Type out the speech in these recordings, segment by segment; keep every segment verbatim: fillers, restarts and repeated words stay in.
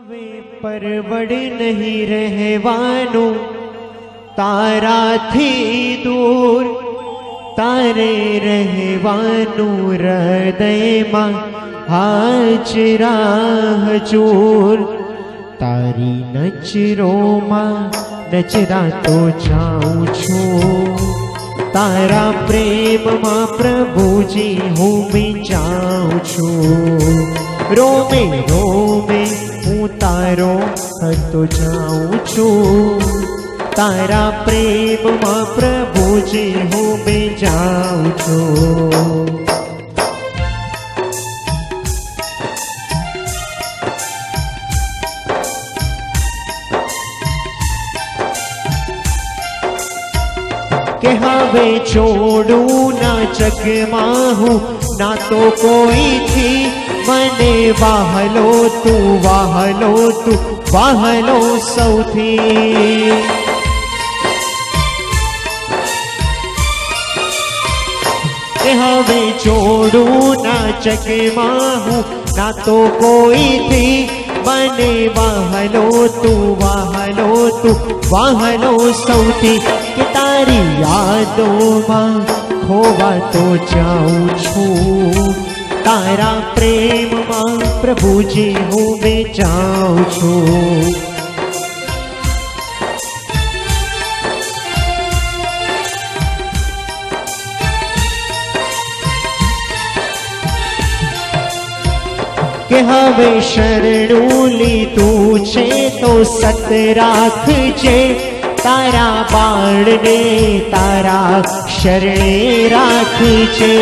હવે પરવડ નહીં રહેવાનું તારાથી દૂર, તારે રહેવાનું હૃદયમાં હાજરા હજૂર. તારી નજરોમાં નજરાતો જાઉં છું, તારા પ્રેમમાં પ્રભુજી હું બી જાઉં છું. રોમે રોમે હું તારો થતો જાઉં છું, તારા પ્રેમમાં પ્રભુજી હું બી જાઉં છું. કે હવે છોડું ના જગમાં હું ના તો કોઈથી, મને વાહલો તું વાહલો તું વાહલો સૌથી. કે હવે છોડું ના જગમાં હું ના તો કોઈથી, મને વાહલો તું વાહલો તું વાહલો સૌથી. કે તારી યાદોમાં ખોવાતો જાઉં છું, તારા પ્રેમમાં પ્રભુજી હું બી જાઉં છું. કે હવે શરણું લીધું છે તો સત રાખજે, તારા બાળને તારા શરણે રાખજે.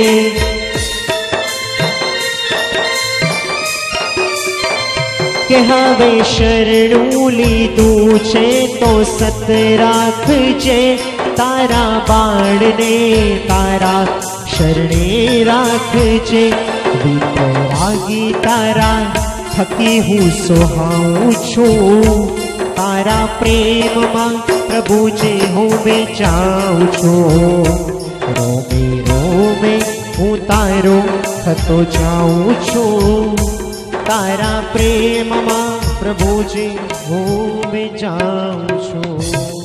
કે હવે શરણું લીધું છે તો સત રાખજે, તારા બાળને તારા શરણે રાખજે. વિતરાગી તારા થકી હું સોહાઉં છું, તારા પ્રેમમાં પ્રભુજી હું બી જાઉં છું. રોમે રોમે હું તારો થતો જાઉં છું, તારા પ્રેમમાં પ્રભુજી હું બી જાઉં છું.